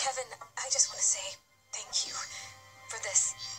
Kevin, I just want to say thank you for this.